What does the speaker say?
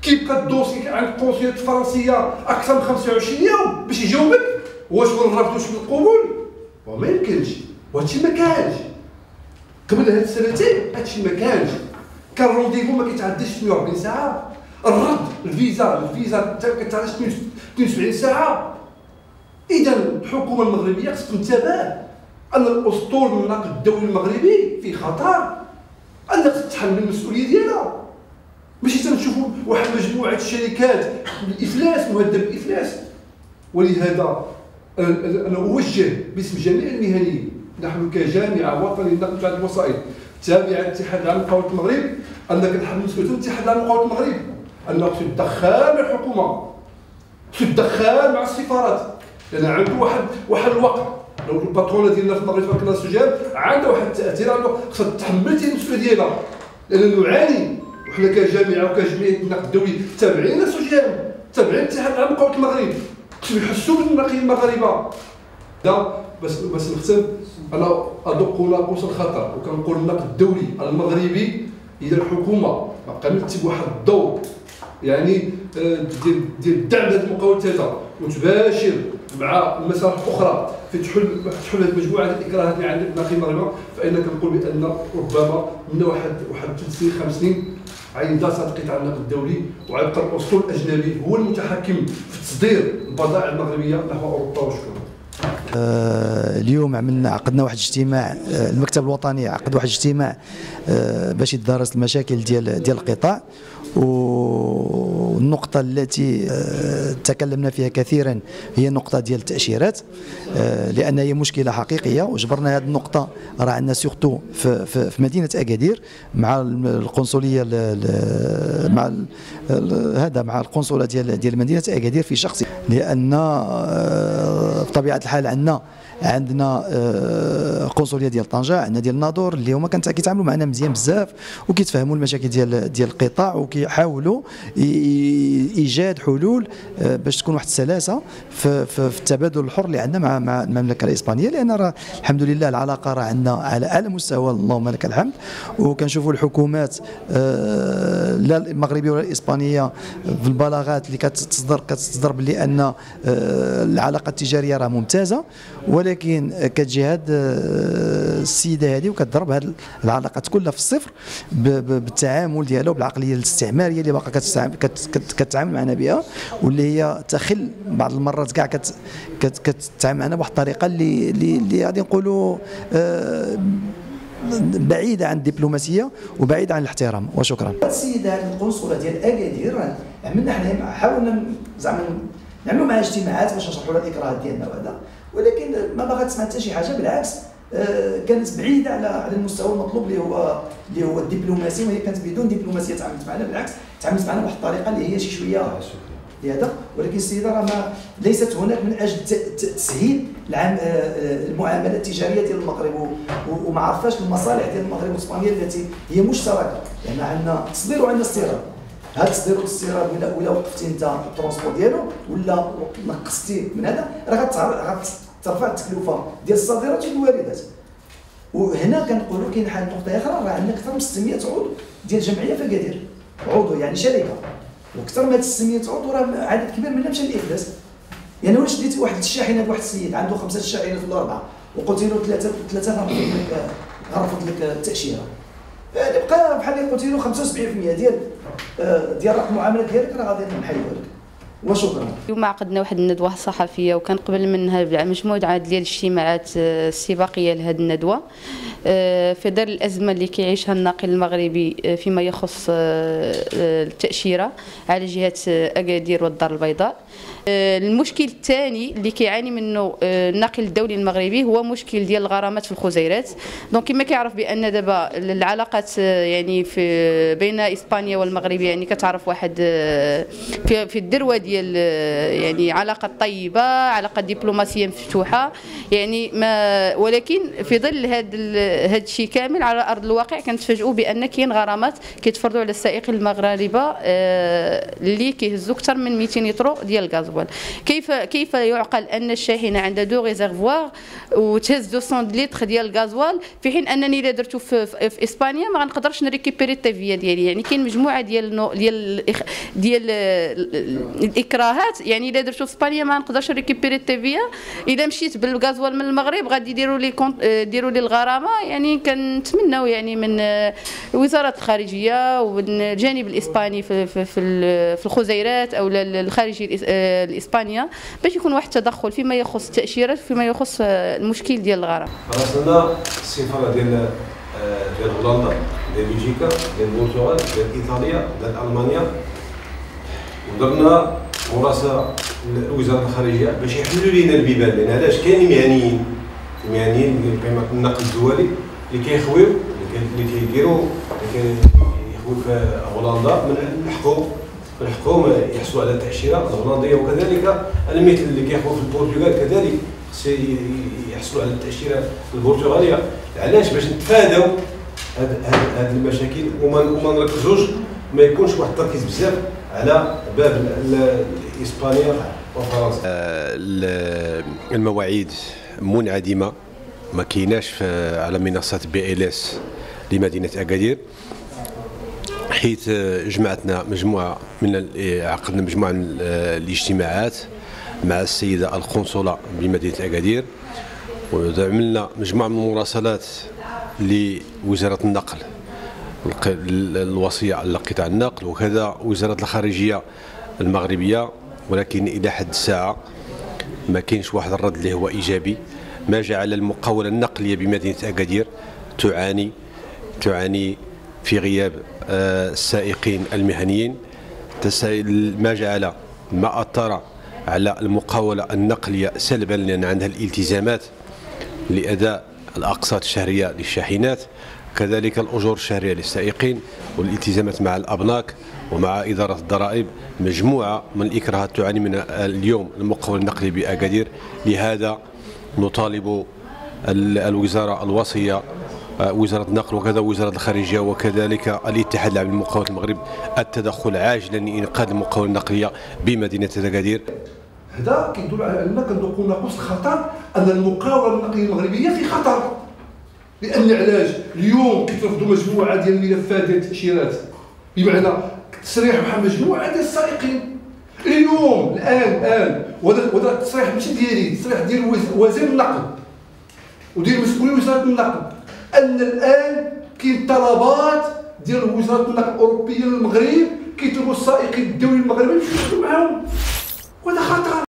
كيبقى الدوسي عند القنصليات الفرنسيه اكثر من 25 يوم باش يجاوبك واش الرفض واش القبول؟ وما يمكنش، وهادشي ما كانش قبل هاد السنتين. هادشي ما كانش، كان رونديفو ما كيتعداش 48 ساعه. الرد الفيزا كتعداش 72 ساعه. اذا الحكومه المغربيه خصها تنتبه ان الاسطول من النقد الدولي المغربي في خطر، انها تتحمل المسؤوليه ديالها. ماشي تنشوفوا واحد مجموعه الشركات بالافلاس مهدده بالافلاس. ولهذا انا اوجه باسم جميع المهنيين، نحن كجامعه وطنيه للنقل في هذه الوسائط تابعه للاتحاد العام لمقاوله المغرب، ان كنحمل مسؤوليه الاتحاد العام لمقاوله المغرب، انه تتدخل مع الحكومه، تتدخل مع السفارات، لان عنده واحد الوقت. لو الباترونه ديالنا في المغرب تبارك الله السجال عندها واحد التاثير، خصها تتحمل المسؤوليه ديالها، لان نعاني وحنا كجامعه وكجمعيه النقد الدولي تابعين للسجال، تابعين الاتحاد العام لمقاوله المغرب، خصهم يحسوا بالناقدين المغاربه. بس نختم، انا ادق ناقوس الخطر وكنقول النقد الدولي المغربي اذا الحكومه ما قامتش بواحد الدور يعني ديال الدعم لهذه المقاولات هذا وتباشر مع المسارح الاخرى في تحل هذه المجموعه ديال الاكراهات اللي عند الناخبين المغاربه، فانا كنقول بان ربما من واحد 3 سنين 5 سنين عيدا ستقيت على النقد الدولي وغيبقى الاسطول الاجنبي هو المتحكم في تصدير البضائع المغربيه نحو اوروبا. وشكرا. اليوم عقدنا واحد الاجتماع، المكتب الوطني عقد واحد الاجتماع باش يدرس المشاكل ديال القطاع، والنقطة التي تكلمنا فيها كثيرا هي النقطة ديال التأشيرات، لأن هي مشكلة حقيقية وجبرنا هذه النقطة. راه عندنا سورتو في مدينة أكادير مع القنصلية مع القنصلة ديال مدينة أكادير في شخص، لأن بطبيعة الحال عندنا قنصليه ديال طنجة، عندنا ديال الناظور اللي هما كيتعاملوا معنا مزيان بزاف وكيتفهموا المشاكل ديال القطاع وكيحاولوا ايجاد حلول باش تكون واحد السلاسه في التبادل الحر اللي عندنا مع المملكه الاسبانيه، لان راه الحمد لله العلاقه راه عندنا على اعلى مستوى اللهم لك الحمد. وكنشوفوا الحكومات لا المغربيه ولا الاسبانيه في البلاغات اللي كتصدر باللي ان العلاقه التجاريه راه ممتازه، ولكن كتجي السيده هذه وكتضرب هذه العلاقات كلها في الصفر بالتعامل ديالها وبالعقليه الاستعماريه اللي باقا كتتعامل معنا بها، واللي هي تخل بعض المرات كاع كتتعامل معنا بواحد الطريقه اللي غادي نقولوا بعيده عن الدبلوماسيه وبعيده عن الاحترام. وشكرا. السيده هذه القنصله ديال اكادير عملنا حنا حاولنا زعما نعملوا معها اجتماعات باش نشرحوا لها الاكراهات ديالنا وهذا، ولكن ما باغا تسمع حتى شي حاجه، بالعكس كانت بعيده على المستوى المطلوب اللي هو الدبلوماسي، وهي كانت بدون دبلوماسيه تعاملت معنا، بالعكس تعاملت معنا بواحد الطريقه اللي هي شي شويه لهذا. ولكن السيده راه ليست هناك من اجل تسهيل المعاملات التجاريه ديال المغرب، وما عرفاش المصالح ديال المغرب والاسبانيا التي هي مشتركه، لان عندنا تصدير وعندنا استيراد. هذا التصدير والاستيراد ولا وقفتي انت الترونسبور ديالو ولا نقصتي من هذا، راه غترفع التكلفه ديال الصادرات والواردات. وهنا كنقولوا كاين حاجه نقطه اخرى، راه عندنا اكثر من 600 عضو ديال الجمعيه في اكادير، عضو يعني شركه، واكثر من هاد 600 عضو راه عدد كبير منهم مشى للافلاس. يعني واش ديتي واحد الشاحنه واحد السيد عنده 5 شاحنات ولا 4 وقلت له 3 غنرفض لك التاشيره، يعني بقى بحال اللي قلت له 75% ديال رقم المعاملات ديالك راه غادي نحيدوها لك. وشكرا. اليوم عقدنا واحد الندوه صحفيه وكان قبل منها مجموعه ديال الاجتماعات السباقيه لهذه الندوه في ظل الازمه اللي كيعيشها الناقل المغربي فيما يخص التاشيره على جهه اكادير والدار البيضاء. المشكل الثاني اللي كيعاني منه الناقل الدولي المغربي هو مشكل ديال الغرامات في الخزيرات. دونك كما كيعرف بان دابا العلاقات يعني في بين اسبانيا والمغرب يعني كتعرف واحد في الذروه ديال يعني علاقه طيبه، علاقه دبلوماسيه مفتوحه يعني ما، ولكن في ظل هذا الشيء كامل على ارض الواقع كنتفاجئوا بان كاين غرامات كيتفرضوا على السائقين المغاربه اللي كيهزوا اكثر من 200 يورو ديال الغاز. الكربون. كيف يعقل ان الشاحنه عندها دو ريزرفوار وتهز 200 لتر ديال الغازوال، في حين انني الا درتو في اسبانيا ما غنقدرش نريكيبيري التيفيا ديالي. يعني كاين مجموعه ديال الاكراهات. يعني الا درتو في اسبانيا ما نقدرش نريكيبيري التيفيا، اذا مشيت بالغازوال من المغرب غادي يديروا لي الغرامه. يعني كنتمناو يعني من وزاره الخارجيه ومن الجانب الاسباني في الخزيرات او الخارجيه الاسبانيه باش يكون واحد التدخل فيما يخص التاشيرات وفيما يخص المشكل ديال الغرامه. راسلنا السفاره ديال هولندا، ديال بلجيكا، ديال البرتغال، ديال ايطاليا، ديال المانيا، ودرنا مراسله لوزاره الخارجيه باش يحلوا لنا البيبان. لان علاش كاينين مهنيين ديال قيمه النقل الدولي اللي كيخويو اللي كيديروا يخويو في هولندا من حقهم يحصلوا على التاشيره الهولنديه، وكذلك المثل اللي كيخويو في البرتغال كذلك يحصلوا على التاشيره البرتغاليه. علاش؟ باش نتفاداو هاد المشاكل وما نركزوش، ما يكونش واحد التركيز بزاف على باب اسبانيا وفرنسا. المواعيد منعدمه، ما كايناش على منصات BLS لمدينه اكادير، حيث جمعتنا عقدنا مجموعه من الاجتماعات مع السيده القنصله بمدينه اكادير، وعملنا مجموعه من المراسلات لوزاره النقل الوصيه على قطاع النقل، وكذا وزاره الخارجيه المغربيه. ولكن الى حد الساعه ما كاينش واحد الرد اللي هو ايجابي، ما جعل المقاوله النقليه بمدينه اكادير تعاني في غياب السائقين المهنيين، ما اثر على المقاوله النقليه سلبا، لان عندها الالتزامات لاداء الاقساط الشهريه للشاحنات، كذلك الاجور الشهريه للسائقين، والالتزامات مع الابناك ومع اداره الضرائب. مجموعه من الاكراهات تعاني من اليوم المقاوله النقليه باكادير. لهذا نطالب الوزاره الوصيه، وزاره النقل وكذا وزاره الخارجيه وكذلك الاتحاد العام لمقاوله المغرب التدخل عاجلا لانقاذ المقاوله النقليه بمدينه اكادير. هذا كيدل على اننا كندوقوا ناقوس خطر، ان المقاوله النقليه المغربيه في خطر. لان علاش؟ اليوم كيترفضوا مجموعه ديال الملفات ديال التاشيرات، بمعنى التصريح مع مجموعه ديال السائقين. اليوم الان وهذا التصريح ماشي ديالي، التصريح ديال وزير النقل وديال مسؤولي وزاره النقل، ان الان كاين طلبات ديال وزاره النقل الاوروبيه للمغرب كيطلبوا السائقين الدولي المغربي باش يشتغلوا معاهم، وهذا خطر.